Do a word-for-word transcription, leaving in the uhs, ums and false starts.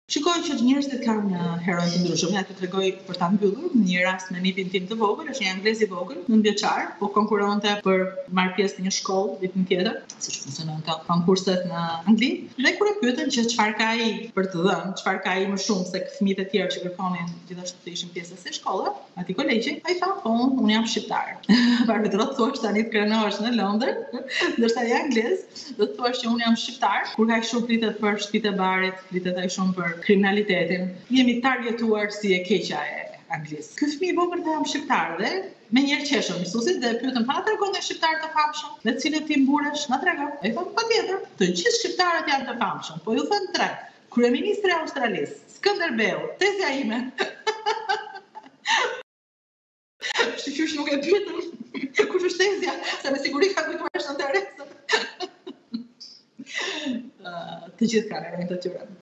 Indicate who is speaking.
Speaker 1: Shikoj që njerëzit kanë uh, heroj të ndryshëm. Ja të tregoj për ta mbyllur një rast me nipin tim të vogël, është një anglez i vogël, nëntë vjeçar, po konkuronte për marrë pjesë në një shkollë vitin tjetër, siç funksionon këto konkurset në Angli. Dhe kur e pyetën që çfarë ka ai për të dhënë, çfarë ka ai më shumë se fëmijët e tjerë që kërkonin gjithashtu të ishin pjesë e shkollës, atij kolegji, ai tha, po, unë jam shqiptar. Para të thosh tani të krenohesh në Londër, ndërsa ai anglez, do të thuash që unë jam shqiptar, kur ka shumë flitet për shtëpitë e barit, flitet ai shumë për kriminalitetin, jemi targetuar si e keqja e anglez. Ky fëmijë i vogël tha jam shqiptar dhe me njerë qeshëm mësuesit dhe pyetëm pa na tregon një shqiptar të famshëm, me të cilët ti mburesh, na tregon. Ai thonë patjetër, të gjithë shqiptarët janë të famshëm, po ju thënë tre. Kryeministri i Australisë, Skënderbeu, tezja ime. Shqyqysh nuk e pyetëm kush është tezja, se me siguri ka kujtuar shënderesën. Të gjithë kanë rënë të tyre.